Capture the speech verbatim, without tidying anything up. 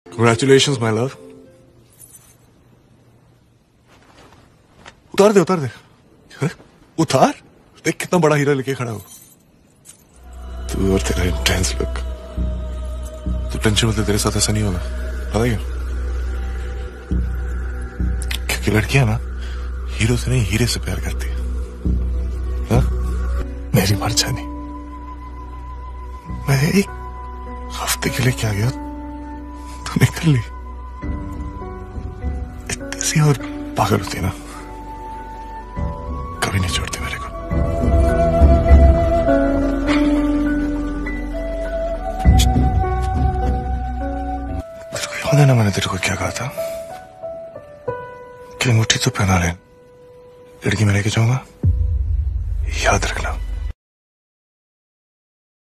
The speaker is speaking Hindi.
Congratulations, my love. उतार दे उतार दे अरे, उतार देख कितना बड़ा हीरा लेके खड़ा हो तू और तेरा इंटेंस लुक। तू टेंशन मत ले, तेरे साथ ऐसा नहीं होगा, पता क्यों? क्योंकि लड़कियां ना हीरो से नहीं हीरे से प्यार करती है। हाँ? मेरी मर्जानी, मैं एक हफ्ते के लिए क्या गया तू निकल ली। इतनी सी और पागल होती ना, कभी नहीं छोड़ती मेरे को। तेरे को याद है ना मैंने तेरे को क्या कहा था कि अंगूठी तो पहना ले, लड़की में लेके जाऊंगा, याद रखना।